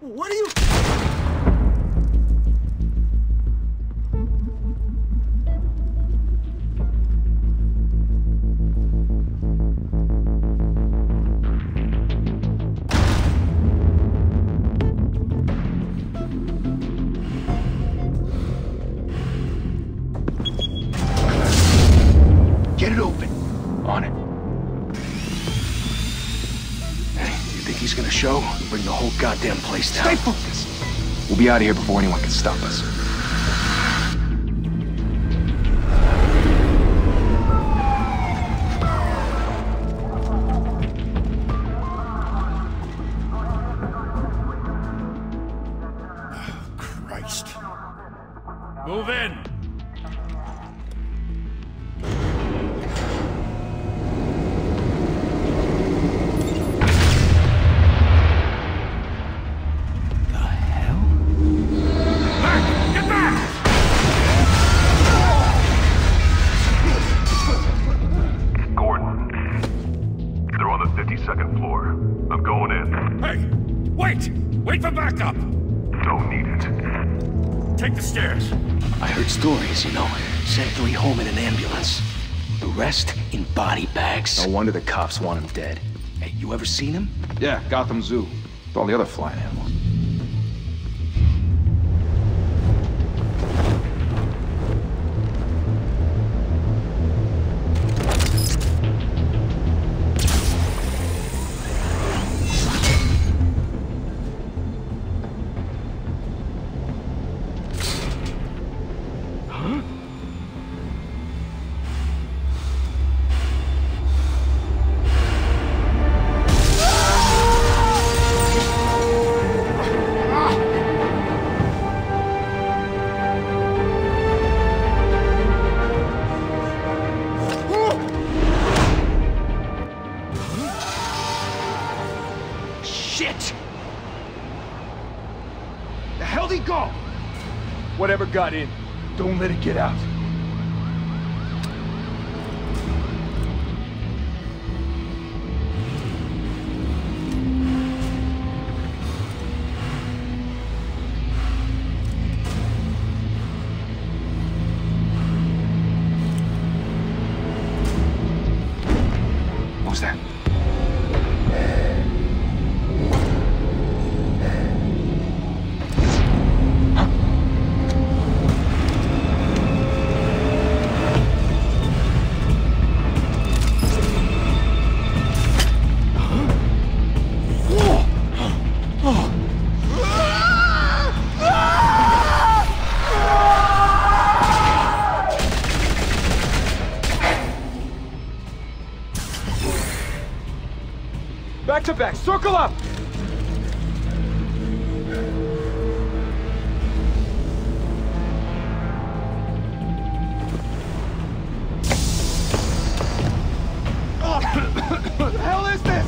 What are you... Get it open. On it. Hey, you think he's gonna show? Bring the whole goddamn place down. Stay focused! We'll be out of here before anyone can stop us. Christ. Move in! Wait for backup! Don't need it. Take the stairs. I heard stories, you know. Sent 3 home in an ambulance. The rest in body bags. No wonder the cops want him dead. Hey, you ever seen him? Yeah, Gotham Zoo. With all the other flying animals. Shit! The hell'd he go? Whatever got in, don't let it get out. What was that? Back to back, circle up! What the hell is this?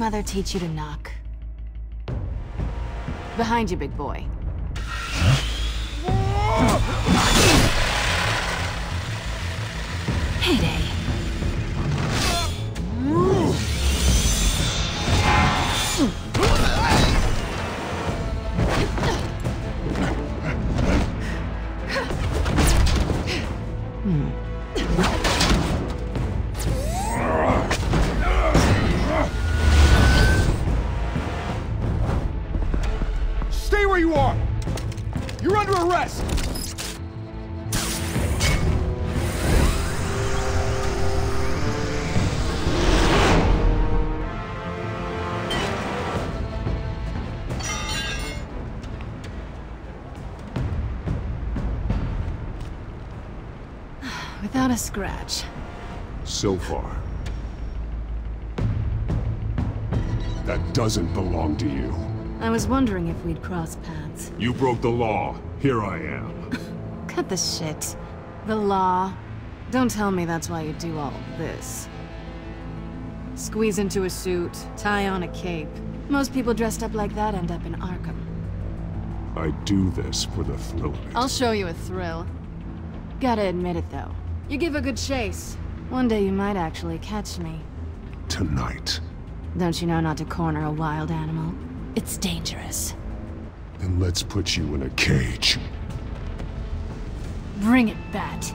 mother teach you to knock? Behind you, big boy. Heyday. Stay where you are! You're under arrest! Without a scratch. So far. That doesn't belong to you. I was wondering if we'd cross paths. You broke the law. Here I am. Cut the shit. The law. Don't tell me that's why you do all this. Squeeze into a suit, tie on a cape. Most people dressed up like that end up in Arkham. I do this for the thrill of it. I'll show you a thrill. Gotta admit it, though. You give a good chase. One day you might actually catch me. Tonight. Don't you know not to corner a wild animal? It's dangerous. Then let's put you in a cage. Bring it, Bat.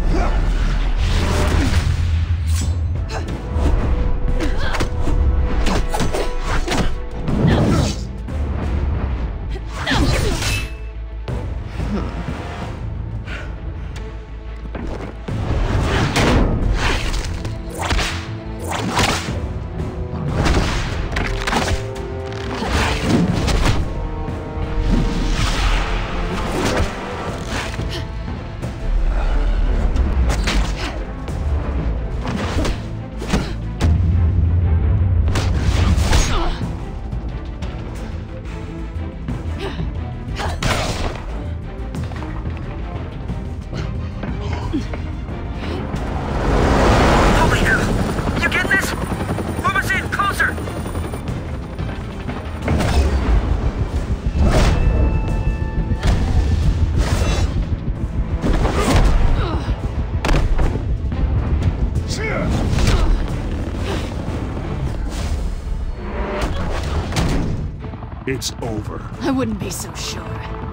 It's over. I wouldn't be so sure.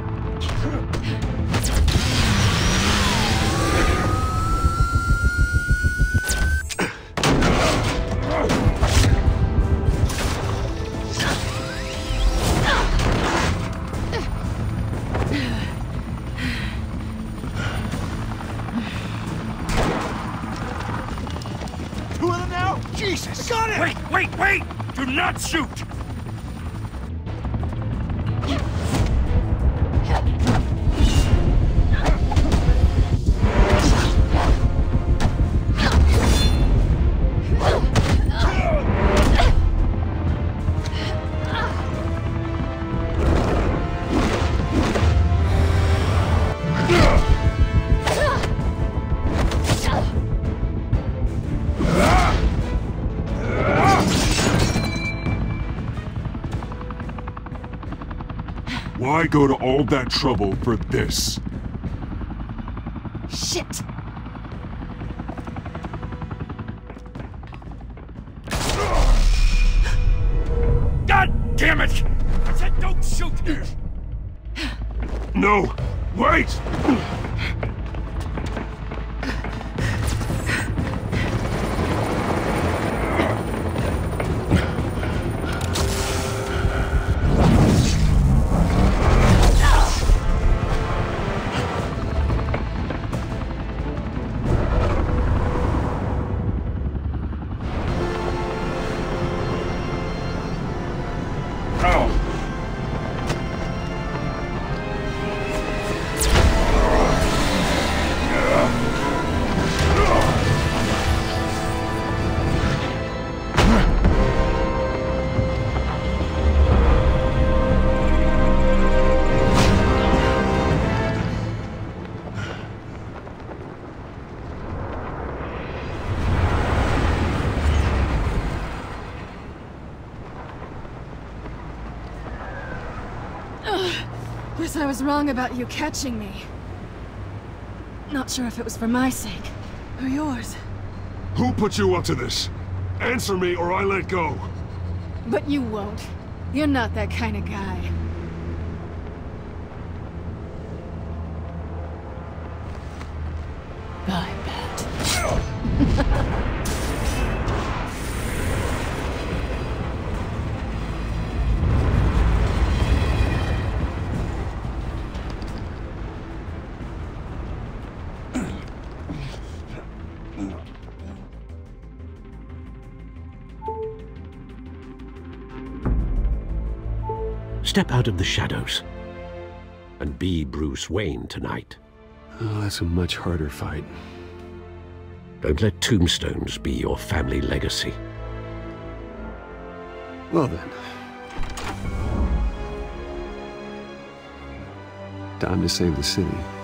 Two of them now? Jesus! Got it! Wait, wait, wait! Do not shoot! Why go to all that trouble for this? Shit! God damn it! I said don't shoot! No! Wait! Guess I was wrong about you catching me. Not sure if it was for my sake, or yours. Who put you up to this? Answer me or I let go. But you won't. You're not that kind of guy. I bet. Step out of the shadows and be Bruce Wayne tonight. Oh, that's a much harder fight. Don't let tombstones be your family legacy. Well then. Time to save the city.